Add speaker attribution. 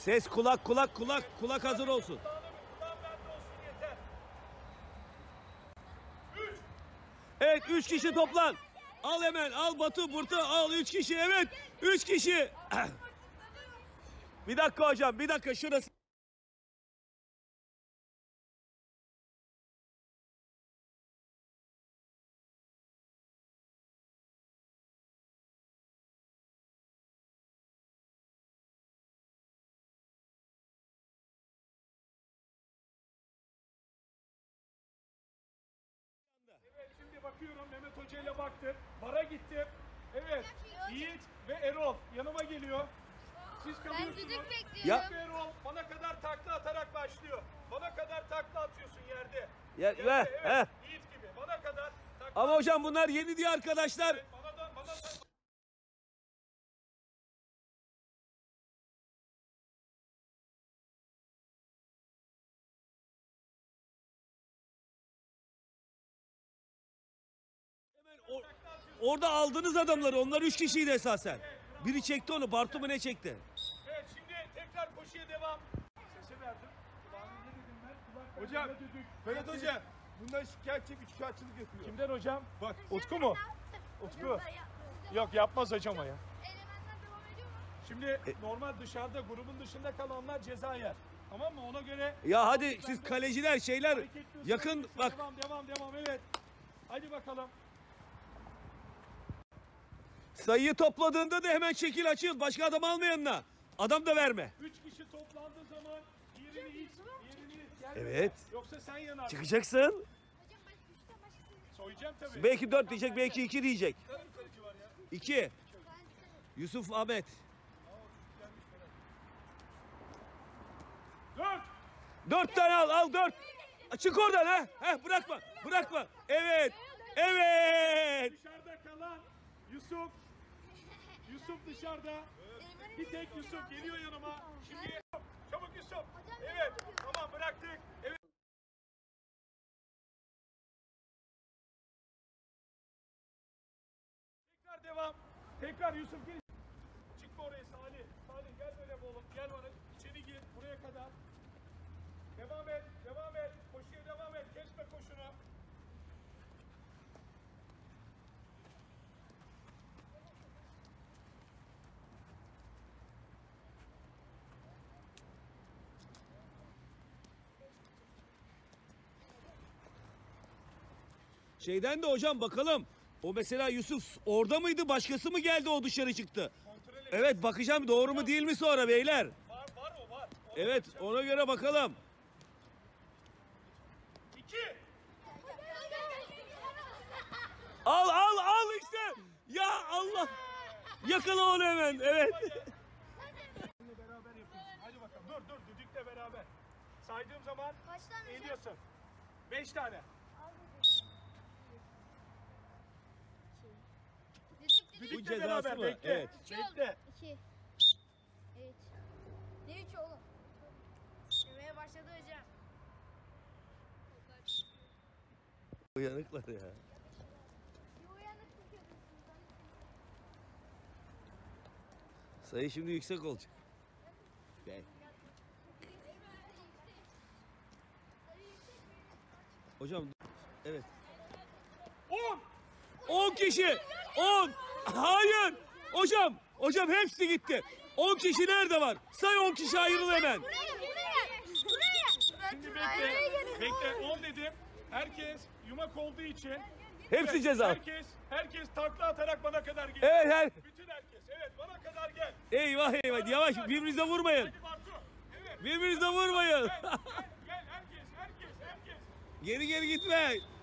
Speaker 1: Ses kulak hazır olsun. Evet 3 kişi toplan. Al hemen al Batu Burta al 3 kişi evet 3 kişi. Bir dakika hocam bir dakika şurası.
Speaker 2: Evet şimdi bakıyorum Mehmet Hoca ile baktım. Vara gittim. Evet Yiğit ve Erol yanıma geliyor. Siz kalıyorsunuz.
Speaker 3: Ben düdük bekliyorum.
Speaker 2: Yiğit ve Erol bana kadar takla atarak başlıyor. Bana kadar takla atıyorsun yerde.
Speaker 1: Ya,
Speaker 2: Evet, Yiğit gibi bana kadar takla.
Speaker 1: Ama hocam bunlar yeni diye arkadaşlar.
Speaker 2: Evet, bana da
Speaker 1: Orada aldığınız adamları onlar 3 kişiydi esasen. Biri çekti onu Bartu mu ne çekti?
Speaker 2: Evet şimdi tekrar koşuya devam. Sesi verdim. Ne dedim ben? Hocam, Ferhat Hoca bundan şikayetçi bir şikayetçilik yapıyor. Kimden hocam? Bak Utku mu? Utku. Yok yapmaz hocam o ya.
Speaker 3: Elementler devam ediyor mu?
Speaker 2: Şimdi normal dışarıda grubun dışında kalanlar ceza yer. Tamam mı? Ona göre
Speaker 1: Ya hadi siz kaleciler şeyler yakın bak.
Speaker 2: Devam evet. Hadi bakalım.
Speaker 1: Sayıyı topladığında da hemen çekil açıl. Başka adam alma yanına. Adam da verme.
Speaker 2: 3 kişi toplandığı zaman yerini iç.
Speaker 1: Evet.
Speaker 2: Yoksa sen yanarsın.
Speaker 1: Çıkacaksın.
Speaker 3: Hocam ben 3'ten başkasını...
Speaker 2: Soyacağım tabii.
Speaker 1: Belki 4 diyecek belki 2 diyecek. 2. Yusuf Ahmet.
Speaker 2: 4.
Speaker 1: 4 tane al 4. Çık oradan ha. Bırakma. Evet.
Speaker 2: Dışarıda kalan Yusuf dışarıda. Bir tek Yusuf geliyor yanıma. Şimdi çabuk Yusuf. Evet. Tamam bıraktık. Evet. Tekrar devam. Tekrar Yusuf gel. Çıkma oraya Salih. Salih gel böyle oğlum. Gel bana. İçeri gir. Buraya kadar. Devam et. Koşuya devam et. Kesme koşunu.
Speaker 1: Şeyden de hocam bakalım. O mesela Yusuf orada mıydı? Başkası mı geldi o dışarı çıktı? Evet bakacağım doğru mu değil mi sonra beyler?
Speaker 2: Var.
Speaker 1: Evet ona göre bakalım.
Speaker 2: 2.
Speaker 1: Al işte. Ya Allah. Yakala onu hemen. Evet.
Speaker 2: Beraber yapıyorsun. Hadi bakalım. Dur düdükle beraber. Saydığım zaman
Speaker 3: Kaç tane hocam?
Speaker 2: ediyorsun. 5 tane.
Speaker 1: Bu
Speaker 2: Düdükle
Speaker 1: cezası
Speaker 2: beraber
Speaker 1: mı?
Speaker 2: bekle.
Speaker 1: Evet.
Speaker 2: Bekle.
Speaker 3: 2. Evet. Ne 3 oğlum? Demeye başladı hocam.
Speaker 1: Uyanıklar ya.
Speaker 3: Bir uyanıklık yapıyorsunuz.
Speaker 1: Sayı şimdi yüksek olacak. Gel. Hocam evet. 10 kişi. 10. Hayır. Hocam hepsi gitti. 10 kişi nerede var? Say 10 kişi ayrıl hemen.
Speaker 3: Buraya.
Speaker 2: Şimdi bekle. 10 dedim. Herkes yumak olduğu için.
Speaker 1: Hepsi ceza.
Speaker 2: Herkes takla atarak bana kadar geliyor.
Speaker 1: Evet.
Speaker 2: Bütün herkes. Evet bana kadar gel.
Speaker 1: Eyvah. Yavaş birbirinize vurmayın.
Speaker 2: Hadi Bartu. Evet.
Speaker 1: Birbirinize vurmayın.
Speaker 2: Gel herkes.
Speaker 1: Geri gitme.